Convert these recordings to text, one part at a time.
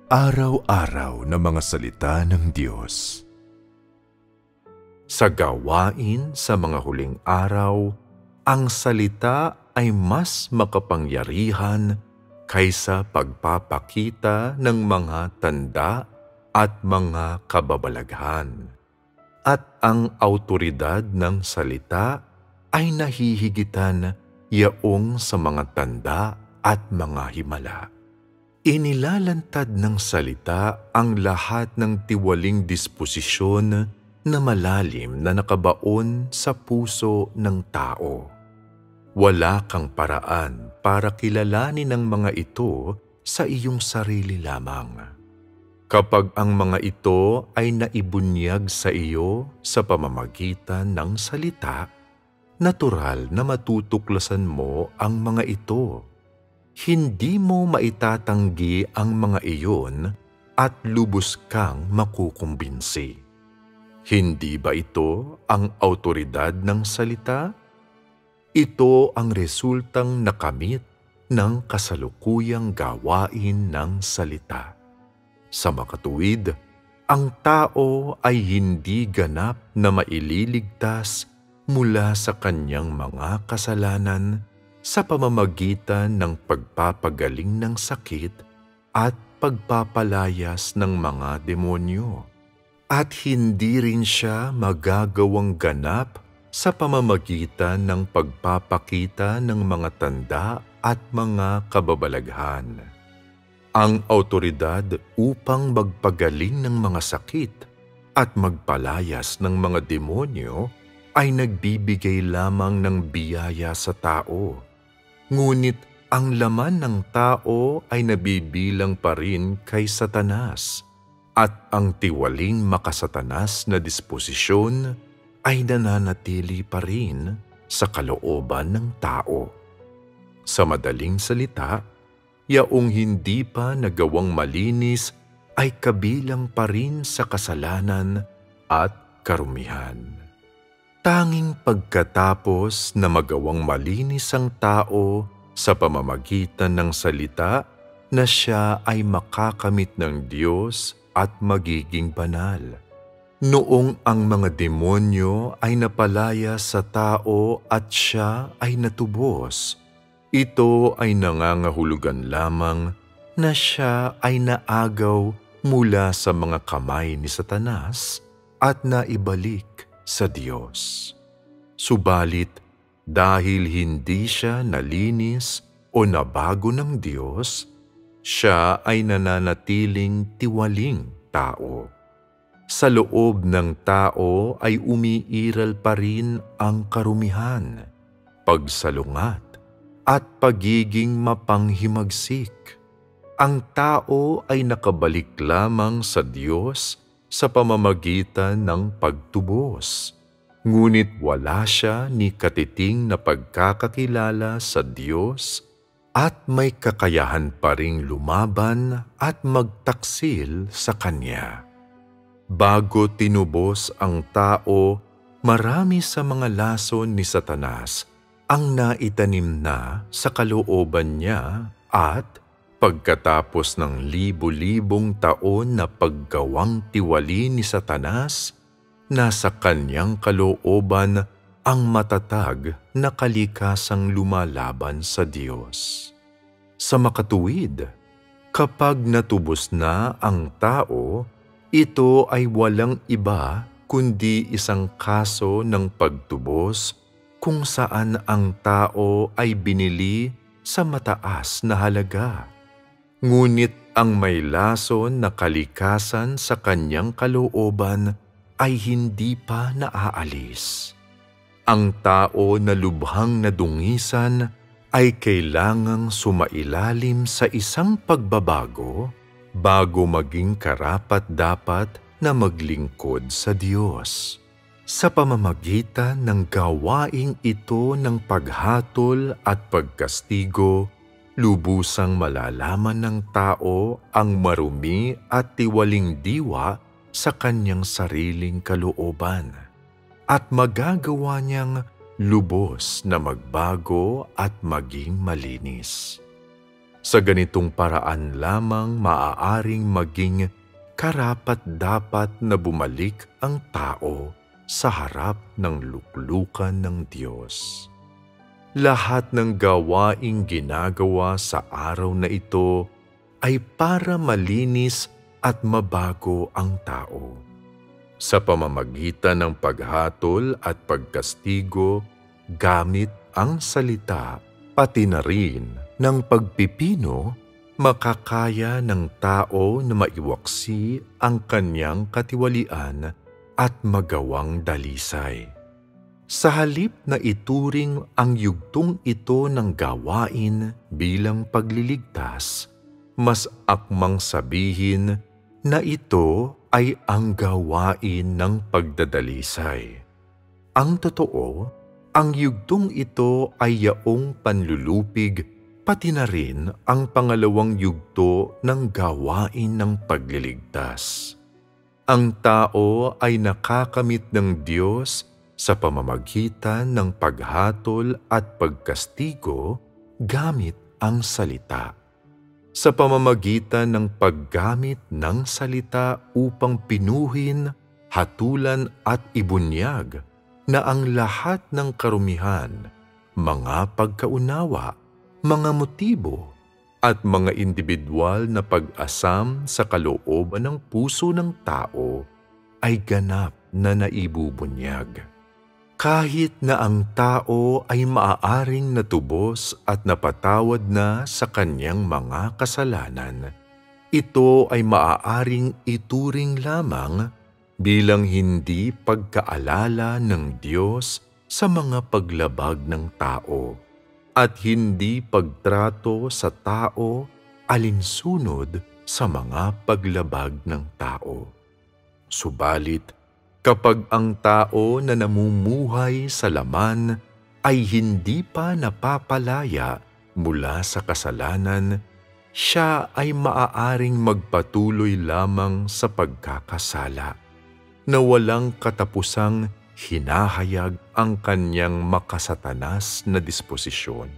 Araw-araw na mga salita ng Diyos. Sa gawain sa mga huling araw, ang salita ay mas makapangyarihan kaysa pagpapakita ng mga tanda at mga kababalaghan. At ang awtoridad ng salita ay nahihigitan yaong sa mga tanda at mga himala. Inilalantad ng salita ang lahat ng tiwaling disposisyon na malalim na nakabaon sa puso ng tao. Wala kang paraan para kilalanin ang mga ito sa iyong sarili lamang. Kapag ang mga ito ay naibunyag sa iyo sa pamamagitan ng salita, natural na matutuklasan mo ang mga ito. Hindi mo maitatanggi ang mga iyon at lubos kang makukumbinsi. Hindi ba ito ang awtoridad ng salita? Ito ang resultang nakamit ng kasalukuyang gawain ng salita. Sa makatuwid, ang tao ay hindi ganap na maililigtas mula sa kanyang mga kasalanan sa pamamagitan ng pagpapagaling ng sakit at pagpapalayas ng mga demonyo. At hindi rin siya magagawang ganap sa pamamagitan ng pagpapakita ng mga tanda at mga kababalaghan. Ang awtoridad upang magpagaling ng mga sakit at magpalayas ng mga demonyo ay nagbibigay lamang ng biyaya sa tao. Ngunit ang laman ng tao ay nabibilang pa rin kay Satanas at ang tiwaling makasatanas na disposisyon ay nananatili pa rin sa kalooban ng tao. Sa madaling salita, yaong hindi pa nagawang malinis ay kabilang pa rin sa kasalanan at karumihan. Tanging pagkatapos na magawang malinis ang tao sa pamamagitan ng salita na siya ay makakamit ng Diyos at magiging banal. Noong ang mga demonyo ay napalaya sa tao at siya ay natubos, ito ay nangangahulugan lamang na siya ay naagaw mula sa mga kamay ni Satanas at naibalik sa Diyos. Subalit, dahil hindi siya nalinis o nabago ng Diyos, siya ay nananatiling tiwaling tao. Sa loob ng tao ay umiiral pa rin ang karumihan, pagsalungat, at pagiging mapanghimagsik. Ang tao ay nakabalik lamang sa Diyos sa pamamagitan ng pagtubos. Ngunit wala siya ni katiting na pagkakakilala sa Diyos at may kakayahan pa ring lumaban at magtaksil sa Kanya. Bago tinubos ang tao, marami sa mga lason ni Satanas ang naitanim na sa kalooban niya at pagkatapos ng libo-libong taon na paggawang tiwali ni Satanas, nasa kanyang kalooban ang matatag na kalikasang lumalaban sa Diyos. Sa makatuwid, kapag natubos na ang tao, ito ay walang iba kundi isang kaso ng pagtubos kung saan ang tao ay binili sa mataas na halaga. Ngunit ang may lason na kalikasan sa kanyang kalooban ay hindi pa naaalis. Ang tao na lubhang nadungisan ay kailangang sumailalim sa isang pagbabago bago maging karapat-dapat na maglingkod sa Diyos. Sa pamamagitan ng gawaing ito ng paghatol at pagkastigo, lubusang malalaman ng tao ang marumi at tiwaling diwa sa kanyang sariling kalooban at magagawa niyang lubos na magbago at maging malinis. Sa ganitong paraan lamang maaaring maging karapat-dapat na bumalik ang tao sa harap ng luklukan ng Diyos. Lahat ng gawaing ginagawa sa araw na ito ay para malinis at mabago ang tao. Sa pamamagitan ng paghatol at pagkastigo gamit ang salita, pati na rin ng pagpipino, makakaya ng tao na maiwaksi ang kanyang katiwalian at magawang dalisay. Sa halip na ituring ang yugtong ito ng gawain bilang pagliligtas, mas akmang sabihin na ito ay ang gawain ng pagdadalisay. Ang totoo, ang yugtong ito ay yaong panlulupig, pati na rin ang pangalawang yugto ng gawain ng pagliligtas. Ang tao ay nakakamit ng Diyos sa pamamagitan ng paghatol at pagkastigo gamit ang salita. Sa pamamagitan ng paggamit ng salita upang pinuhin, hatulan at ibunyag na ang lahat ng karumihan, mga pagkaunawa, mga motibo at mga individual na pag-asam sa kalooban ng puso ng tao ay ganap na naibubunyag. Kahit na ang tao ay maaaring natubos at napatawad na sa kanyang mga kasalanan, ito ay maaaring ituring lamang bilang hindi pagkaalala ng Diyos sa mga paglabag ng tao at hindi pagtrato sa tao alinsunod sa mga paglabag ng tao. Subalit, kapag ang tao na namumuhay sa laman ay hindi pa napapalaya mula sa kasalanan, siya ay maaaring magpatuloy lamang sa pagkakasala, na walang katapusang hinahayag ang kanyang makasatanas na disposisyon.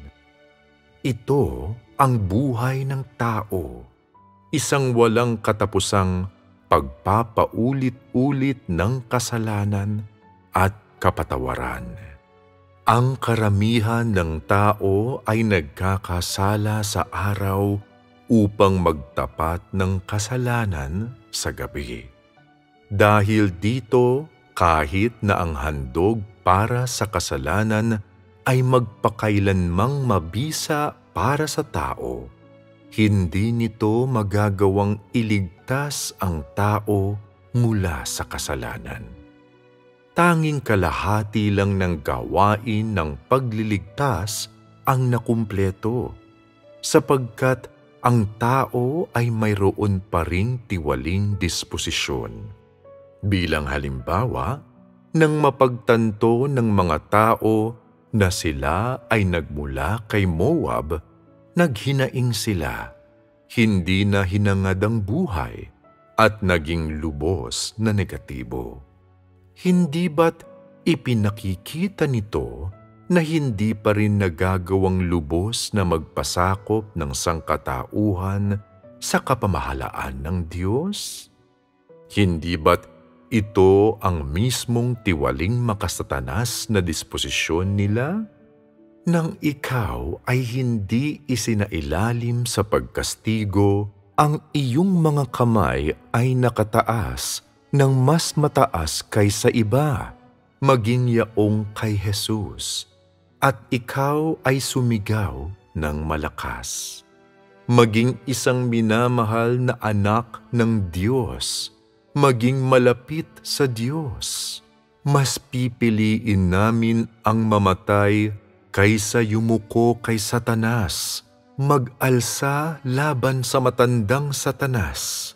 Ito ang buhay ng tao, isang walang katapusang pagpapaulit-ulit ng kasalanan at kapatawaran. Ang karamihan ng tao ay nagkakasala sa araw upang magtapat ng kasalanan sa gabi. Dahil dito, kahit na ang handog para sa kasalanan ay magpakailanmang mabisa para sa tao, hindi nito magagawang iligtas ang tao mula sa kasalanan. Tanging kalahati lang ng gawain ng pagliligtas ang nakumpleto, sapagkat ang tao ay mayroon pa ring tiwaling disposisyon. Bilang halimbawa, nang mapagtanto ng mga tao na sila ay nagmula kay Moab, naghinaing sila, hindi na hinangad ang buhay at naging lubos na negatibo. Hindi ba't ipinakikita nito na hindi pa rin nagagawang lubos na magpasakop ng sangkatauhan sa kapamahalaan ng Diyos? Hindi ba't ito ang mismong tiwaling makasatanas na disposisyon nila? Nang ikaw ay hindi isinailalim sa pagkastigo, ang iyong mga kamay ay nakataas ng mas mataas kaysa iba, maging yaong kay Jesus, at ikaw ay sumigaw ng malakas. Maging isang minamahal na anak ng Diyos, maging malapit sa Diyos. Mas pipiliin namin ang mamatay kaysa yumuko kay Satanas, mag-alsa laban sa matandang Satanas,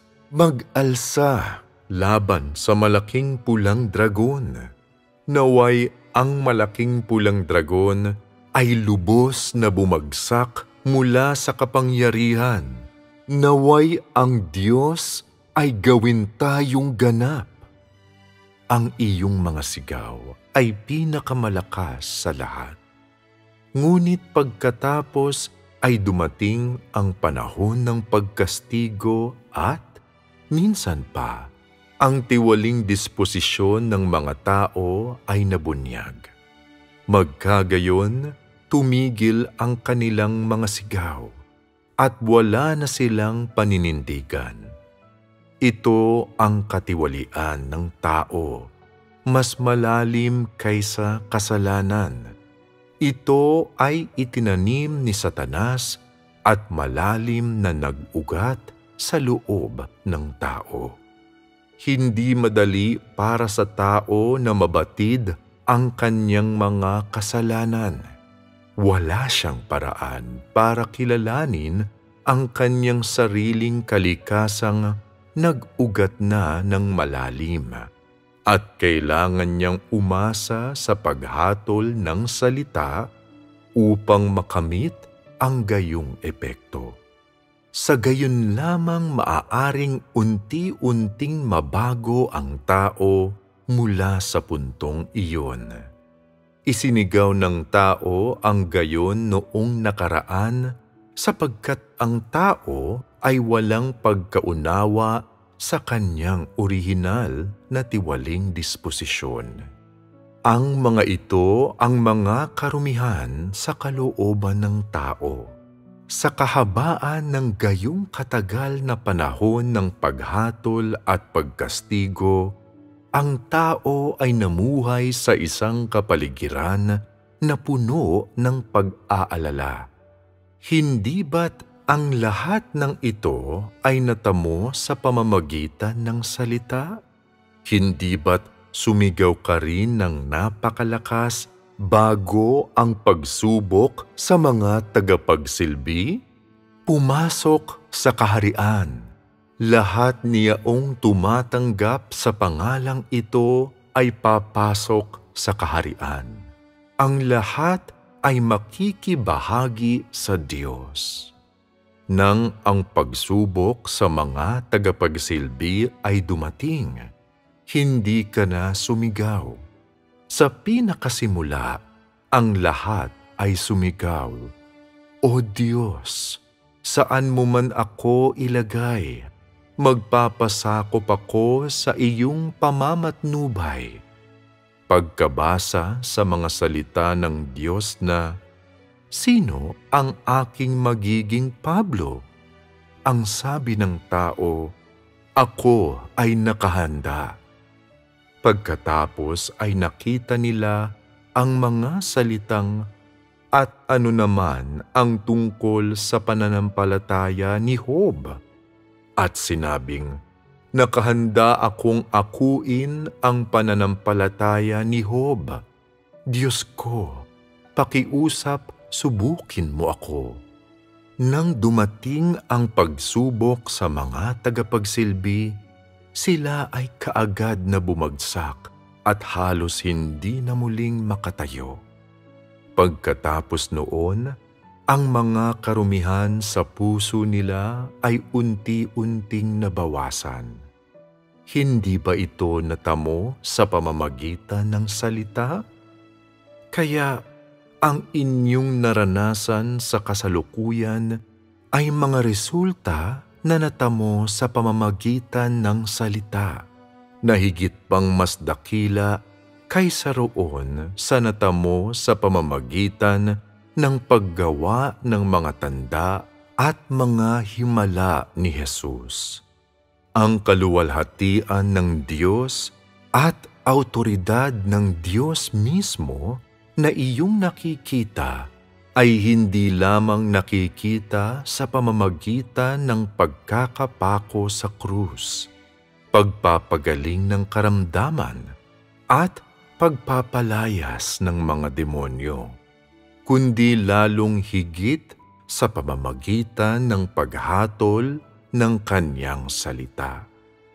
mag-alsa laban sa malaking pulang dragon. Naway ang malaking pulang dragon ay lubos na bumagsak mula sa kapangyarihan. Naway ang Diyos ay gawin tayong ganap. Ang iyong mga sigaw ay pinakamalakas sa lahat. Ngunit pagkatapos ay dumating ang panahon ng pagkastigo at, minsan pa, ang tiwaling disposisyon ng mga tao ay nabunyag. Magkagayon, tumigil ang kanilang mga sigaw at wala na silang paninindigan. Ito ang katiwalian ng tao, mas malalim kaysa kasalanan. Ito ay itinanim ni Satanas at malalim na nag-ugat sa loob ng tao. Hindi madali para sa tao na mabatid ang kanyang mga kasalanan. Wala siyang paraan para kilalanin ang kanyang sariling kalikasang nag-ugat na ng malalim at kailangan niyang umasa sa paghatol ng salita upang makamit ang gayong epekto. Sa gayon lamang maaaring unti-unting mabago ang tao mula sa puntong iyon. Isinigaw ng tao ang gayon noong nakaraan sapagkat ang tao ay walang pagkaunawa sa kanyang orihinal na tiwaling disposisyon. Ang mga ito ang mga karumihan sa kalooban ng tao. Sa kahabaan ng gayong katagal na panahon ng paghatol at pagkastigo, ang tao ay namuhay sa isang kapaligiran na puno ng pag-aalala. Hindi ba't ang lahat ng ito ay natamo sa pamamagitan ng salita? Hindi ba't sumigaw ka rin ng napakalakas bago ang pagsubok sa mga tagapagsilbi? Pumasok sa kaharian. Lahat niyaong tumatanggap sa pangalang ito ay papasok sa kaharian. Ang lahat ay makikibahagi sa Diyos. Nang ang pagsubok sa mga tagapagsilbi ay dumating, hindi ka na sumigaw. Sa pinakasimula, ang lahat ay sumigaw, "O Diyos, saan mo man ako ilagay? Magpapasakop ako sa iyong pamamatnubay." Pagkabasa sa mga salita ng Diyos na, "Sino ang aking magiging Pablo?" Ang sabi ng tao, "Ako ay nakahanda." Pagkatapos ay nakita nila ang mga salitang, "At ano naman ang tungkol sa pananampalataya ni Job?" At sinabing, "Nakahanda akong akuin ang pananampalataya ni Job. Diyos ko, pakiusap, subukin mo ako." Nang dumating ang pagsubok sa mga tagapagsilbi, sila ay kaagad na bumagsak at halos hindi na muling makatayo. Pagkatapos noon, ang mga karumihan sa puso nila ay unti-unting nabawasan. Hindi ba ito natamo sa pamamagitan ng salita? Kaya ang inyong naranasan sa kasalukuyan ay mga resulta na natamo sa pamamagitan ng salita, na higit pang mas dakila kaysa roon sa natamo sa pamamagitan ng paggawa ng mga tanda at mga himala ni Jesus. Ang kaluwalhatian ng Diyos at awtoridad ng Diyos mismo na iyong nakikita ay hindi lamang nakikita sa pamamagitan ng pagkakapako sa krus, pagpapagaling ng karamdaman, at pagpapalayas ng mga demonyo, kundi lalong higit sa pamamagitan ng paghatol ng kanyang salita.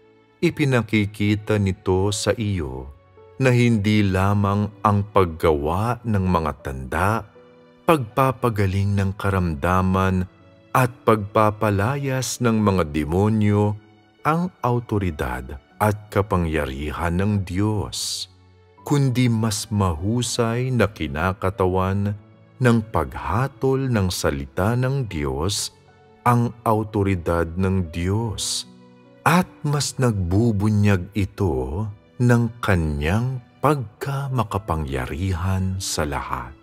Ipinakikita nito sa iyo na hindi lamang ang paggawa ng mga tanda, pagpapagaling ng karamdaman at pagpapalayas ng mga demonyo ang awtoridad at kapangyarihan ng Diyos, kundi mas mahusay na kinakatawan ng paghatol ng salita ng Diyos ang awtoridad ng Diyos at mas nagbubunyag ito ng kanyang pagkamakapangyarihan sa lahat.